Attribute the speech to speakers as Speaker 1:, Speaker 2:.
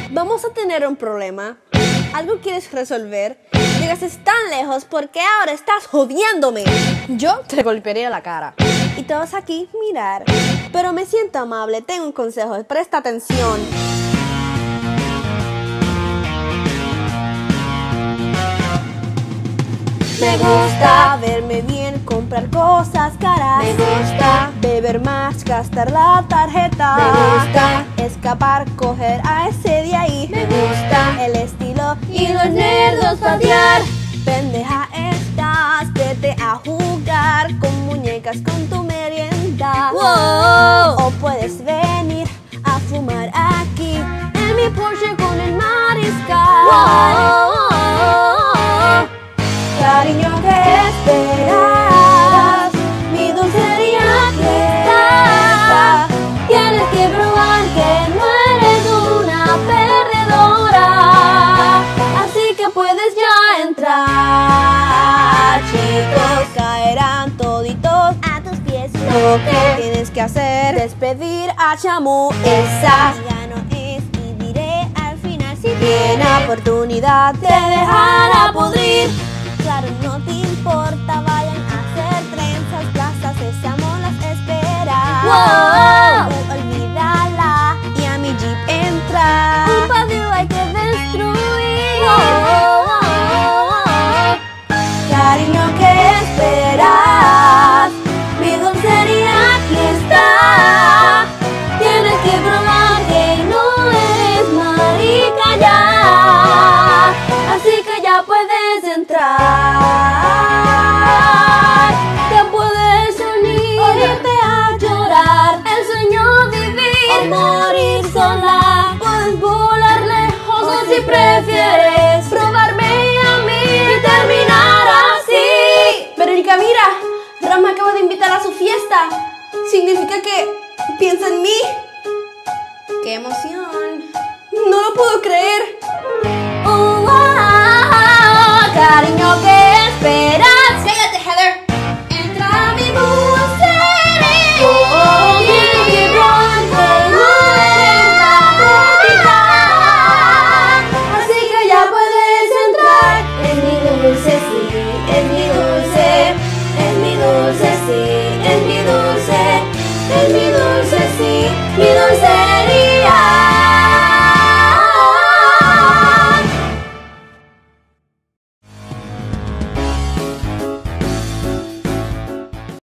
Speaker 1: Vamos a tener un problema. ¿Algo quieres resolver? Llegaste tan lejos porque ahora estás jodiéndome. Yo te golpearía la cara. Y todos aquí mirar. Pero me siento amable, tengo un consejo, presta atención. Me gusta verme bien, comprar cosas caras. Me gusta beber más, gastar la tarjeta. Me gusta escapar, coger a ese de ahí. Me gusta el estilo y los nerdos patear. Pendeja estás, vete a jugar con muñecas con tu merienda. Wow. O puedes venir a fumar aquí en mi Porsche con el mariscal. Wow. Cariño, ¿qué esperas? Mi dulcería aquí está. Tienes que probar que no eres una perdedora. Así que puedes ya entrar. Chicos, caerán toditos a tus pies. Lo que tienes que hacer es pedir a Chamu. Esa ya no es y diré al final si tiene oportunidad te dejará pudrir. Claro, no te importa, vayan a hacer trenzas, plazas, Sésamo las espera. Wow. Olvídala y a mi jeep entra. Un patio hay que destruir. Cariño, ¿qué esperas? Mi dulcería aquí está. Tienes que probar que no eres marica ya. Así que ya puedes entrar. Te puedes unir o irte a llorar. El sueño vivir o morir sola. Puedes volar lejos o si prefieres probarme a mí y terminar así. Verónica, mira, Ram me acaba de invitar a su fiesta. Significa que piensa en mí. ¡Qué emoción! No lo puedo creer.